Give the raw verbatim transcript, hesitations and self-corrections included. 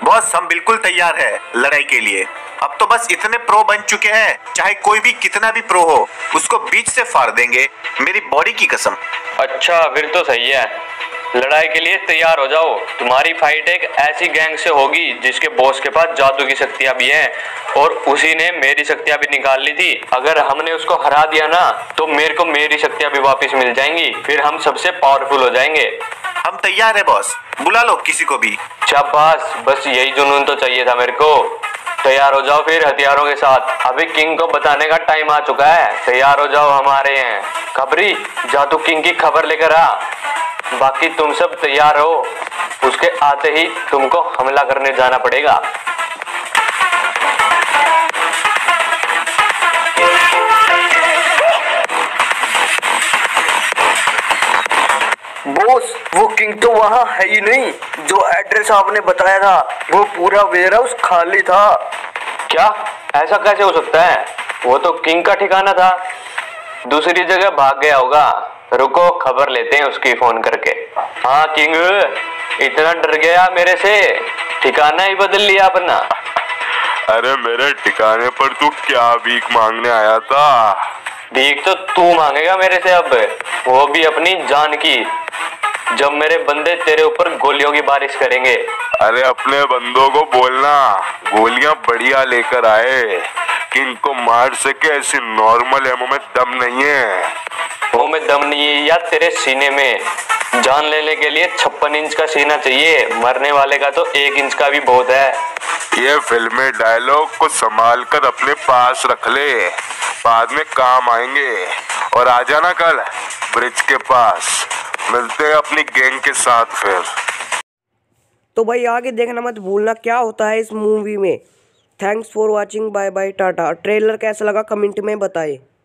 Boss हम बिल्कुल तैयार है लड़ाई के लिए। अब तो बस इतने प्रो बन चुके हैं, चाहे कोई भी कितना भी प्रो हो उसको बीच से फाड़ देंगे, मेरी बॉडी की कसम। अच्छा फिर तो सही है, लड़ाई के लिए तैयार हो जाओ। तुम्हारी फाइट एक ऐसी गैंग से होगी जिसके बॉस के पास जादू की शक्तियां भी हैं और उसी ने मेरी शक्तियां भी निकाल ली थी। अगर हमने उसको हरा दिया ना तो मेरे को मेरी शक्तियां भी वापस मिल जाएंगी, फिर हम सबसे पावरफुल हो जाएंगे। हम तैयार है बॉस, बुला लो किसी को भी। शाबाश, बस यही जुनून तो चाहिए था मेरे को। तैयार हो जाओ फिर हथियारों के साथ, अभी किंग को बताने का टाइम आ चुका है। तैयार हो जाओ, हमारे हैं खबरी, जादू किंग की खबर लेकर आ। बाकी तुम सब तैयार हो, उसके आते ही तुमको हमला करने जाना पड़ेगा। बॉस वो किंग तो वहाँ है ही नहीं, जो एड्रेस आपने बताया था वो पूरा वेयरहाउस खाली था। क्या? ऐसा कैसे हो सकता है? वो तो किंग का ठिकाना था, दूसरी जगह भाग गया होगा। रुको खबर लेते हैं उसकी फोन करके। हाँ किंग, इतना डर गया मेरे से, ठिकाना ही बदल लिया अपना। अरे मेरे ठिकाने पर तू क्या भीख मांगने आया था? भीख तो तू मांगेगा मेरे से अब, वो भी अपनी जान की, जब मेरे बंदे तेरे ऊपर गोलियों की बारिश करेंगे। अरे अपने बंदों को बोलना गोलियां बढ़िया लेकर आए, किंग को मार सके ऐसी नॉर्मल एमो में दम नहीं है। वो में दम नहीं है या तेरे सीने में? जान लेने के लिए छप्पन इंच का सीना चाहिए, मरने वाले का तो एक इंच का भी बहुत है। ये फिल्मी डायलॉग को संभाल कर अपने पास रख ले, बाद में काम आएंगे। और आ जाना कल ब्रिज के पास, मिलते हैं अपनी गैंग के साथ फिर। तो भाई आगे देखना मत भूलना क्या होता है इस मूवी में। Thanks for watching, bye bye tata. Trailer कैसा लगा कमेंट में बताएं।